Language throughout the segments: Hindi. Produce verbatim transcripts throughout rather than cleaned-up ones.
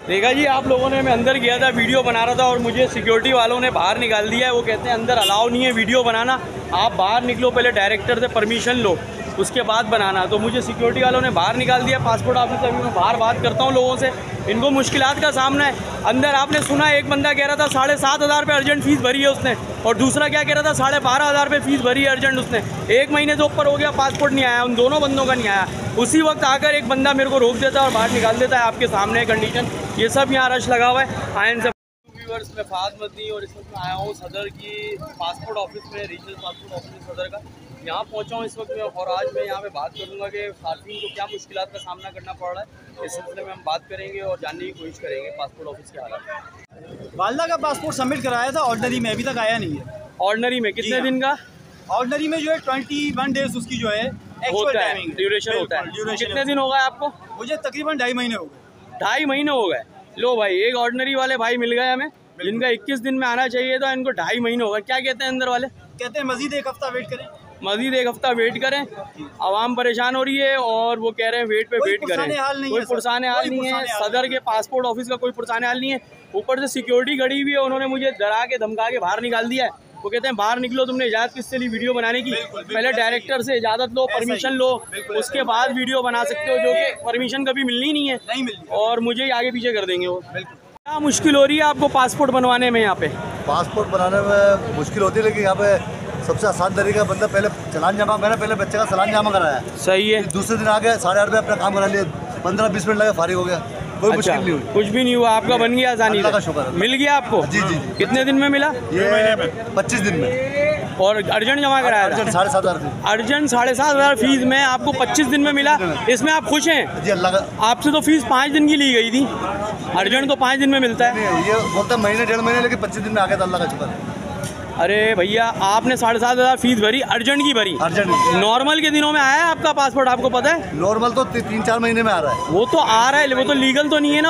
देखा जी, आप लोगों ने, मैं अंदर गया था, वीडियो बना रहा था और मुझे सिक्योरिटी वालों ने बाहर निकाल दिया है। वो कहते हैं अंदर अलाउ नहीं है वीडियो बनाना, आप बाहर निकलो, पहले डायरेक्टर से परमिशन लो उसके बाद बनाना। तो मुझे सिक्योरिटी वालों ने बाहर निकाल दिया पासपोर्ट ऑफिस से। अभी मैं बाहर बात करता हूँ लोगों से, इनको मुश्किलात का सामना है। अंदर आपने सुना एक बंदा कह रहा था साढ़े सात हज़ार रुपये अर्जेंट फ़ीस भरी है उसने, और दूसरा क्या कह रहा था साढ़े बारह हज़ार रुपये फ़ीस भरी है अर्जेंट उसने। एक महीने से ऊपर हो गया, पासपोर्ट नहीं आया, उन दोनों बंदों का नहीं आया। उसी वक्त आकर एक बंदा मेरे को रोक देता है और बाहर निकाल देता है। आपके सामने कंडीशन, ये सब यहाँ रश लगा हुआ है। आयन से व्यूअर्स में फाद मदनी और इस वक्त मैं आया हूँ सदर की पासपोर्ट ऑफिस में, रीजनल पासपोर्ट ऑफिस सदर का। यहाँ पहुँचा हूँ इस वक्त में, और आज मैं यहाँ पे बात करूँगा कि सार्फिन को क्या मुश्किलात का सामना करना पड़ रहा है। इस सिलसिले में हम बात करेंगे और जानने की कोशिश करेंगे पासपोर्ट ऑफिस के हालात। वालदा का पासपोर्ट सबमिट कराया था ऑर्डनरी में, अभी तक आया नहीं है। ऑर्डनरी में कितने दिन का? ऑर्डनरी में जो है ट्वेंटी वन डेज उसकी जो है एक्चुअल टाइमिंग ड्यूरेशन होता है। कितने दिन हो गए आपको? मुझे तकरीबन ढाई महीने हो गए। ढाई महीने हो गए। लो भाई, एक ऑर्डनरी वाले भाई मिल गए हमें जिनका इक्कीस दिन में आना चाहिए था, इनको ढाई महीने हो गए। क्या कहते हैं अंदर वाले? कहते हैं मजीद एक हफ्ता वेट करें, मजीद एक हफ्ता वेट करें। आवाम परेशान हो रही है और वो कह रहे हैं वेट पे वेट करें। कोई पुरसान हाल नहीं है, सदर के पासपोर्ट ऑफिस का कोई पुरसान हाल नहीं है। ऊपर से सिक्योरिटी खड़ी हुई है, उन्होंने मुझे डरा के धमका के बाहर निकाल दिया है। वो कहते हैं बाहर निकलो, तुमने इजाज़त किससे ली वीडियो बनाने की? पहले डायरेक्टर से इजाज़त लो, परमिशन लो, उसके बाद वीडियो बना सकते हो, जो कि परमिशन कभी मिलनी नहीं है, नहीं मिलनी, और मुझे ही आगे पीछे कर देंगे वो। क्या मुश्किल हो रही है आपको पासपोर्ट बनवाने में? यहाँ पे पासपोर्ट बनाने में मुश्किल होती है, लेकिन यहाँ पे सबसे आसान तरीका, बंदा पहले चलान जमा, मैंने पहले बच्चे का चलान जमा कराया। सही है। दूसरे दिन आ गए, साढ़े आठ बजे अपना काम करा लिया, पंद्रह बीस मिनट लगे, फारिग हो गया। कोई अच्छा, मुश्किल नहीं हुई, कुछ भी नहीं हुआ, आपका बन गया आसानी अल्लाह का से? शुक्र है। मिल गया आपको? जी जी जी। कितने दिन में मिला? ये पच्चीस दिन में। और अर्जेंट जमा कराया था? साढ़े सात हज़ार अर्जेंट साढ़े सात हज़ार फीस में आपको पच्चीस दिन में मिला। इसमें आप खुश हैं? जी, अल्लाह का। आपसे तो फीस पाँच दिन की ली गई थी, अर्जेंट तो पाँच दिन में मिलता है। ये बोलता महीने डेढ़ महीने, लेकिन पच्चीस दिन में आ गया था, अल्लाह का शुक्र है। अरे भैया, आपने साढ़े सात हज़ार फीस भरी, अर्जेंट की भरी। अर्जेंट नॉर्मल के दिनों में आया है आपका पासपोर्ट, आपको पता है? नॉर्मल तो तीन चार महीने में आ रहा है। वो तो आ रहा है, वो तो लीगल तो नहीं है ना।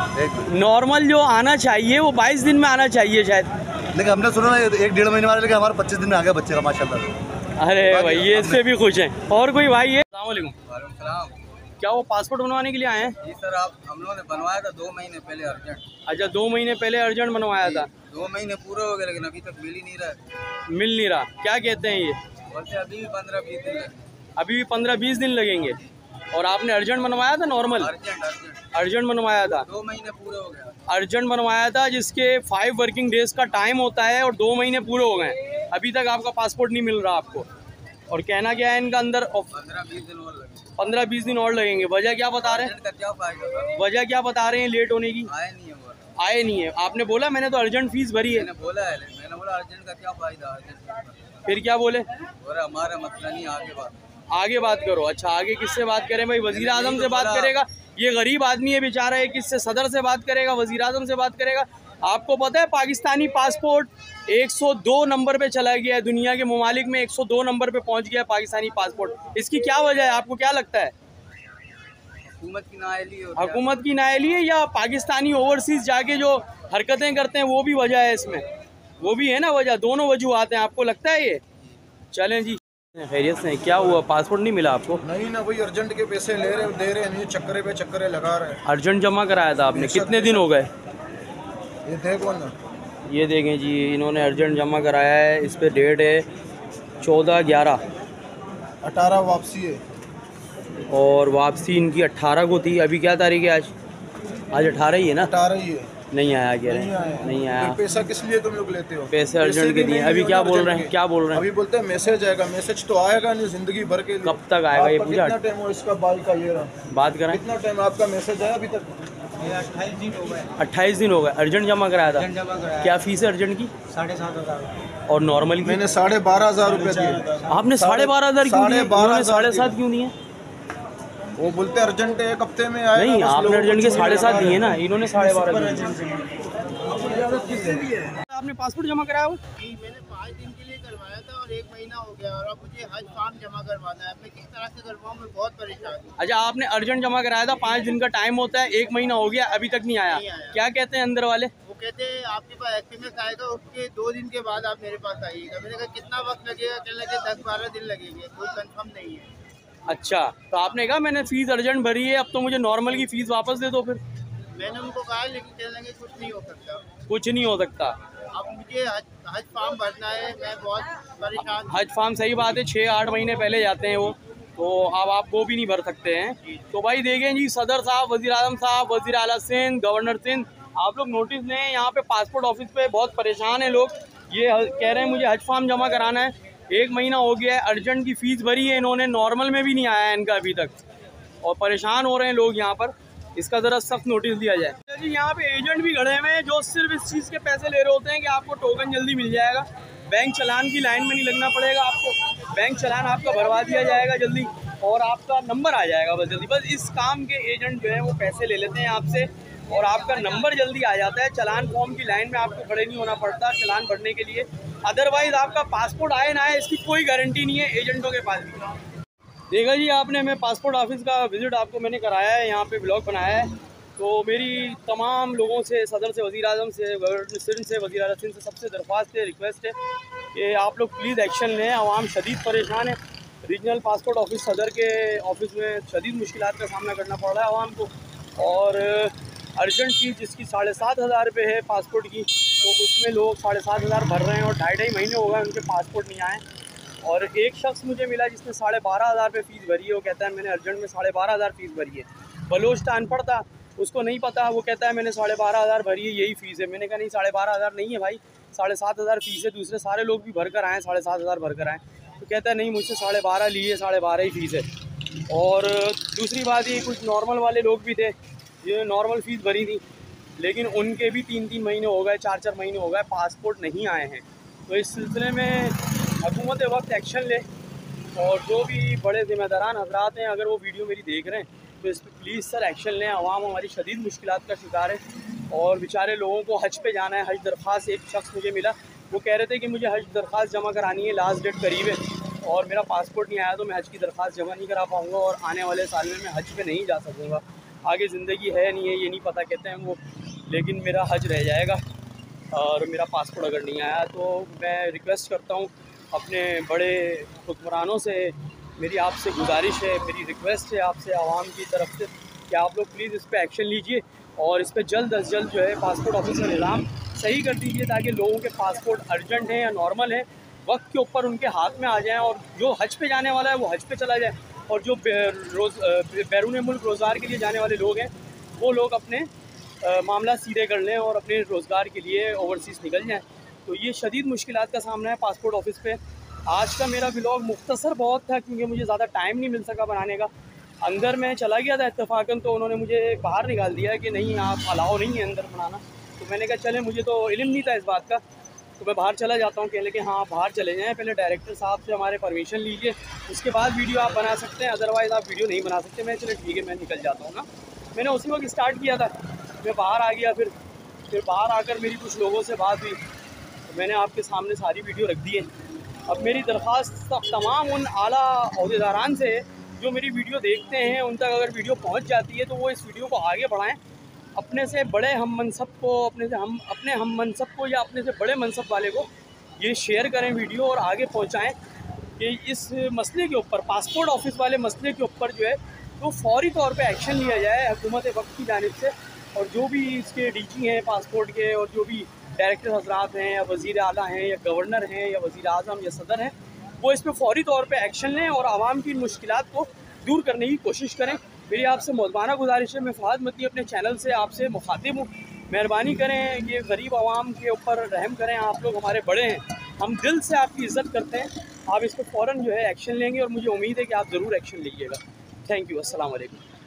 वो नॉर्मल जो आना चाहिए वो बाईस दिन में आना चाहिए शायद, लेकिन हमने सुना ना एक डेढ़ महीने वाले, लेकिन हमारा पच्चीस दिन में आ गया बच्चे का, माशाल्लाह। अरे भाई, ये इससे भी खुश हैं। और कोई भाई है? अस्सलाम वालेकुम। क्या वो पासपोर्ट बनवाने के लिए आए हैं? जी सर, आप हम लोगों ने बनवाया था दो महीने पहले अर्जेंट। अच्छा, दो महीने पहले अर्जेंट बनवाया था। दो महीने पूरे हो गए, लेकिन अभी तक मिल ही नहीं रहा। मिल नहीं रहा? क्या कहते हैं ये? बोलते अभी भी पंद्रह बीस दिन लगे। अभी भी पंद्रह बीस दिन लगेंगे। और आपने अर्जेंट बनवाया था? नॉर्मल अर्जेंट अर्जेंट अर्जेंट बनवाया था। दो महीने पूरे हो गए। अर्जेंट बनवाया था जिसके फाइव वर्किंग डेज का टाइम होता है, और दो महीने पूरे हो गए, अभी तक आपका पासपोर्ट नहीं मिल रहा आपको। और कहना क्या है इनका, अंदर पंद्रह बीस दिन और लगे। पंद्रह बीस दिन और लगेंगे। वजह क्या बता रहे हैं? का क्या फायदा? वजह क्या बता रहे हैं लेट होने की? आए नहीं है वो। आए नहीं है? आपने बोला मैंने तो अर्जेंट फीस भरी है। मैंने बोला है, मैंने बोला अर्जेंट का क्या फायदा? अर्जेंट फिर क्या बोले? बोला हमारा मसला नहीं, आगे बात आगे बात करो। अच्छा, आगे किससे बात करें भाई? वजीर आजम से बात करेगा? ये गरीब आदमी है बेचारा, है किससे? सदर से बात करेगा, वजीर आजम से बात करेगा? आपको पता है पाकिस्तानी पासपोर्ट एक सौ दो नंबर पे चला गया है, दुनिया के ममालिक में एक सौ दो नंबर पे पहुंच गया है पाकिस्तानी पासपोर्ट। इसकी क्या वजह है, आपको क्या लगता है? हुकूमत की नाअहली है। हुकूमत की नाअहली है, या पाकिस्तानी ओवरसीज जाके जो हरकतें करते हैं वो भी वजह है इसमें? वो भी है ना वजह, दोनों वजूहात हैं। आपको लगता है ये? चलें जी, खैरियत से। क्या हुआ, पासपोर्ट नहीं मिला आपको? नहीं ना, वही अर्जेंट के पैसे ले रहे दे रहे नहीं, चक्करे पे चक्करे लगा रहे हैं। अर्जेंट जमा कराया था आपने? कितने दिन हो गए? ये देखो ना, ये देखें जी, इन्होंने अर्जेंट जमा कराया है, इस पर डेट है चौदह ग्यारह, अठारह वापसी है, और वापसी इनकी अट्ठारह को थी। अभी क्या तारीख है आज? आज अठारह ही है ना? अठारह ही है। नहीं आया कह रहे नहीं हैं, आया। नहीं आया। फिर पैसा किस लिए तुम लोग लेते हो? पैसे अर्जेंट के दिए। अभी क्या बोल रहे हैं, क्या बोल रहे हैं? अभी बोलते हैं मैसेज आएगा। मैसेज तो आएगा नहीं जिंदगी भर के लिए। कब तक आएगा ये पूछा? कितना टाइम हो इसका बाल का ये रहा? बात करें, कितना टाइम आपका मैसेज आया अभी तक? अट्ठाईस दिन हो गए। अट्ठाईस दिन हो गए। अर्जेंट जमा कराया था? क्या फीस है अर्जेंट की? साढ़े सात हज़ार। और नॉर्मल की? मैंने साढ़े बारह हजार रुपये दिए। आपने साढ़े बारह हज़ार क्यों दिए? उन्होंने साढ़े सात क्यों दिए? वो बोलते अर्जेंट एक हफ्ते में आएगा। नहीं, आपने अर्जेंट के साढ़े सात दिए ना, इन्होंने साढ़े बारह दिए। आपने पासपोर्ट जमा कराया हो? जी, मैंने पाँच दिन के लिए करवाया था और एक महीना हो गया, और अब मुझे हज फॉर्म जमा करवाना है। मैं किस तरह से करवाऊँ, मैं बहुत परेशान हूँ। अच्छा, आपने अर्जेंट जमा कराया था, पाँच दिन का टाइम होता है, एक महीना हो गया, अभी तक नहीं आया। नहीं आया। क्या कहते हैं अंदर वाले? वो कहते हैं आपके पास एस एम एस आएगा, उसके दो दिन के बाद आप मेरे पास आइएगा। मैंने कहा कितना वक्त लगेगा? कहने लगे दस बारह दिन लगेंगे, कोई कंफर्म नहीं है। अच्छा, तो आपने कहा मैंने फीस अर्जेंट भरी है, अब तो मुझे नॉर्मल की फीस वापस दे दो फिर। मैंने उनको कहा लेकिन कहने लगे कुछ नहीं हो सकता। कुछ नहीं हो सकता। अब मुझे हज, हज फार्म भरना है, मैं बहुत परेशान हूँ। हज फार्म सही बात है, छः आठ महीने पहले जाते हैं वो, तो अब आप वो भी नहीं भर सकते हैं। तो भाई देखें जी, सदर साहब, वज़ीर आज़म साहब, वज़ीर आला सिंध, गवर्नर सिंध, आप लोग नोटिस लें। यहाँ पे पासपोर्ट ऑफिस पे बहुत परेशान हैं लोग। ये कह रहे हैं मुझे हज फार्म जमा कराना है, एक महीना हो गया है, अर्जेंट की फ़ीस भरी है इन्होंने, नॉर्मल में भी नहीं आया है इनका अभी तक, और परेशान हो रहे हैं लोग यहाँ पर। इसका ज़रा सख्त नोटिस दिया जाए जी। यहाँ पे एजेंट भी खड़े हुए हैं जो सिर्फ इस चीज़ के पैसे ले रहे होते हैं कि आपको टोकन जल्दी मिल जाएगा, बैंक चलान की लाइन में नहीं लगना पड़ेगा आपको, बैंक चलान आपका भरवा दिया जाएगा जल्दी और आपका नंबर आ जाएगा बस जल्दी। बस इस काम के एजेंट जो है वो पैसे ले लेते हैं आपसे और आपका नंबर जल्दी आ जाता है। चलान फॉर्म की लाइन में आपको खड़े नहीं होना पड़ता चलान भरने के लिए। अदरवाइज़ आपका पासपोर्ट आए ना आए इसकी कोई गारंटी नहीं है एजेंटों के पास भी। देखा जी आपने, मैं पासपोर्ट ऑफिस का विज़िट आपको मैंने कराया है, यहाँ पे ब्लॉग बनाया है। तो मेरी तमाम लोगों से, सदर से, वज़ीर आज़म से, गवर्नर सिंध से, वज़ीर आला सिंध से सबसे दरख्वास्त है, रिक्वेस्ट है कि आप लोग प्लीज़ एक्शन लें। आवाम शदीद परेशान है। रीजनल पासपोर्ट ऑफिस सदर के ऑफिस में शदीद मुश्किलात का सामना करना पड़ रहा है आवाम को, और अर्जेंट फीस जिसकी साढ़े सात हज़ार रुपये है पासपोर्ट की, तो उसमें लोग साढ़े सात हज़ार भर रहे हैं और ढाई ढाई महीने हो गए उनके पासपोर्ट नहीं आए। और एक शख्स मुझे मिला जिसने साढ़े बारह हज़ार रुपये फ़ीस भरी है, वो कहता है मैंने अर्जेंट में साढ़े बारह हज़ार फ़ीस भरी है। बलोच था, अनपढ़ था, उसको नहीं पता, वो कहता है मैंने साढ़े बारह हज़ार भरी है, यही फ़ीस है। मैंने कहा नहीं, साढ़े बारह हज़ार नहीं है भाई, साढ़े सात हज़ार फ़ीस है। दूसरे सारे लोग भी भर कर आएँ, साढ़े सात हज़ार भर कर आएँ। तो कहता है नहीं, मुझसे साढ़े बारह ली है, साढ़े बारह ही फ़ीस है। और दूसरी बात ये, कुछ नॉर्मल वाले लोग भी थे, ये नॉर्मल फ़ीस भरी थी, लेकिन उनके भी तीन तीन महीने हो गए, चार चार महीने हो गए, पासपोर्ट नहीं आए हैं। तो इस सिलसिले में हुकूमत वक्त एक्शन ले, और जो भी बड़े ज़िम्मेदारान हजरात हैं, अगर वो वीडियो मेरी देख रहे हैं तो इस पर प्लीज़ सर एक्शन लें। आवाम हमारी शदीद मुश्किलात का शिकार है और बेचारे लोगों को हज पे जाना है। हज दरख्वास्त एक शख्स मुझे मिला, वो कह रहे थे कि मुझे हज दरख्वास्त जमा करानी है, लास्ट डेट करीब है और मेरा पासपोर्ट नहीं आया तो मैं हज की दरख्वास्त जमा नहीं करा पाऊँगा और आने वाले साल में मैं हज पे नहीं जा सकूँगा। आगे ज़िंदगी है नहीं है ये नहीं पता, कहते हैं वो, लेकिन मेरा हज रह जाएगा और मेरा पासपोर्ट अगर नहीं आया। तो मैं रिक्वेस्ट करता हूँ अपने बड़े हुक्मरानों से, मेरी आपसे गुजारिश है, मेरी रिक्वेस्ट है आपसे आवाम की तरफ से कि आप लोग प्लीज़ इस पर एक्शन लीजिए और इस पर जल्द अज जल्द जो है पासपोर्ट ऑफिस का निज़ाम सही कर दीजिए, ताकि लोगों के पासपोर्ट अर्जेंट हैं या नॉर्मल हैं वक्त के ऊपर उनके हाथ में आ जाएं और जो हज पे जाने वाला है वो हज पे चला जाए और जो रोज़ बैरून मुल्क रोज़गार के लिए जाने वाले लोग हैं वो लोग अपने आ, मामला सीधे कर लें और अपने रोज़गार के लिए ओवरसीज़ निकल जाएँ। तो ये शदीद मुश्किलात का सामना है पासपोर्ट ऑफिस पे। आज का मेरा व्लॉग मुख्तसर बहुत था क्योंकि मुझे ज़्यादा टाइम नहीं मिल सका बनाने का। अंदर मैं चला गया था इत्तेफाकन, तो उन्होंने मुझे बाहर निकाल दिया कि नहीं आप अलाउ नहीं है अंदर बनाना। तो मैंने कहा चले, मुझे तो इल्म नहीं था इस बात का, तो मैं बाहर चला जाता हूँ। कहने कि हाँ आप बाहर चले जाएँ, पहले डायरेक्टर साहब से हमारे परमिशन लीजिए, उसके बाद वीडियो आप बना सकते हैं, अदरवाइज़ आप वीडियो नहीं बना सकते। मैं चले ठीक है मैं निकल जाता हूँ ना। मैंने उसी वक्त स्टार्ट किया था, मैं बाहर आ गया, फिर फिर बाहर आकर मेरी कुछ लोगों से बात हुई तो मैंने आपके सामने सारी वीडियो रख दी है। अब मेरी दरख्वास्त तमाम उन आला अहदेदारान से जो मेरी वीडियो देखते हैं, उन तक अगर वीडियो पहुंच जाती है तो वो इस वीडियो को आगे बढ़ाएं, अपने से बड़े हम मनसब को, अपने से हम अपने हम मनसब को या अपने से बड़े मनसब वाले को ये शेयर करें वीडियो और आगे पहुंचाएं कि इस मसले के ऊपर, पासपोर्ट ऑफिस वाले मसले के ऊपर जो है तो फौरी तौर पे एक्शन लिया जाए हुकूमत वक्त की जानिब से। और जो भी इसके डी जी हैं पासपोर्ट के और जो भी डायरेक्टर हजरात हैं या वज़ीर आला हैं या गवर्नर हैं या वज़ीर आज़म या सदर हैं, वो इस पर फौरी तौर पे एक्शन लें और आवाम की इन मुश्किलात को दूर करने की कोशिश करें। मेरी आपसे मौजूदा गुजारिश है, मैं फ़हाद मती अपने चैनल से आपसे मुखातिब हूँ, मेहरबानी करें ये गरीब आवाम के ऊपर रहम करें। आप लोग हमारे बड़े हैं, हम दिल से आपकी इज़्ज़त करते हैं। आप इस पर फ़ौरन जो है एक्शन लेंगे और मुझे उम्मीद है कि आप ज़रूर एक्शन लीजिएगा। थैंक यू, अस्सलाम वालेकुम।